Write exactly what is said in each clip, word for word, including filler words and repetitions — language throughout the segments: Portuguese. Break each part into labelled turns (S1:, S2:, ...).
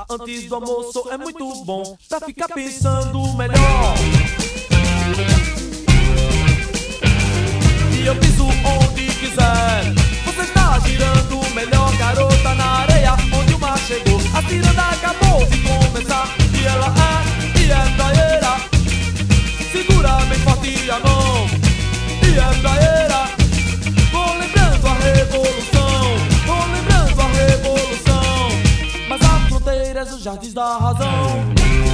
S1: cerveja antes do almoço é muito bom pra ficar pensando melhor. E eu piso onde quiser. Você está girando melhor, garota, na areia onde o mar chegou. A ciranda acabou de começar e ela é, e é praieira. Segura bem forte a mão e é praieira. Vou lembrando a revolução, vou lembrando a revolução. Mas há fronteiras nos jardins da razão.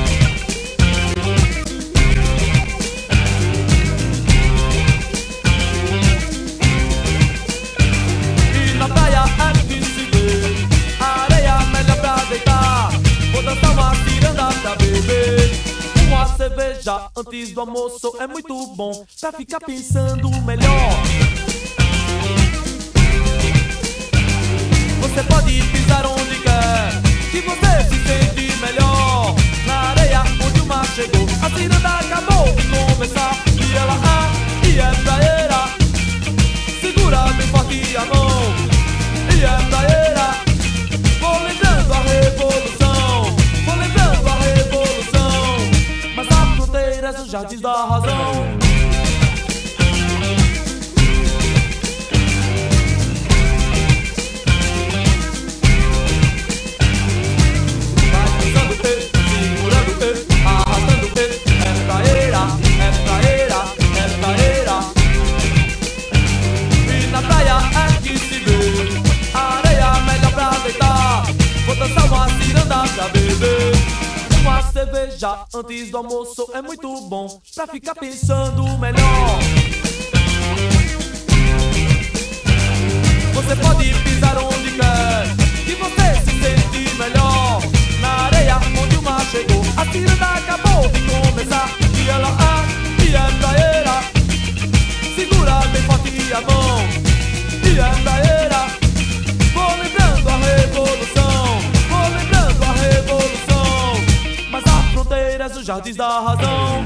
S1: E na praia é que se vê a areia melhor pra deitar. Vou dançar uma ciranda pra beber uma cerveja antes do almoço é muito bom pra ficar pensando melhor. Você pode pisar onde quer, que você se sente melhor. Na areia onde o mar chegou, a ciranda acabou de começar e ela é, e é praieira. Segura bem forte a mão e é praieira. Vou lembrando a revolução, vou lembrando a revolução. Mas há fronteiras nos jardins da razão. Cerveja antes do almoço é muito bom pra ficar pensando melhor. Você pode pisar onde quer, que você se sente melhor. Na areia onde o mar chegou, a ciranda acabou de começar e ela é, e é praieira. Segura bem forte a mão e é praieira. Vou lembrando a revolução, vou lembrando a revolução. Mas há fronteiras nos jardins da razão.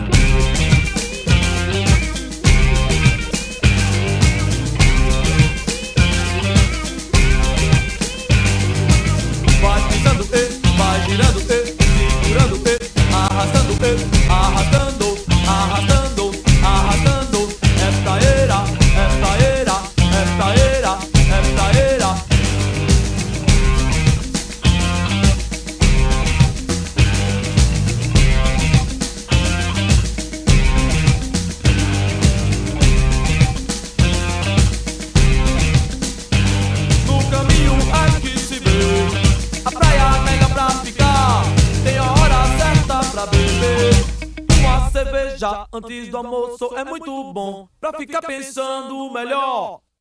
S1: Vai pisando e vai girando e segurando e arrastando e arrastando, arrastando, arrastando. É praieira, é praieira, é praieira, é praieira. Uma cerveja antes do almoço é muito bom pra ficar pensando melhor.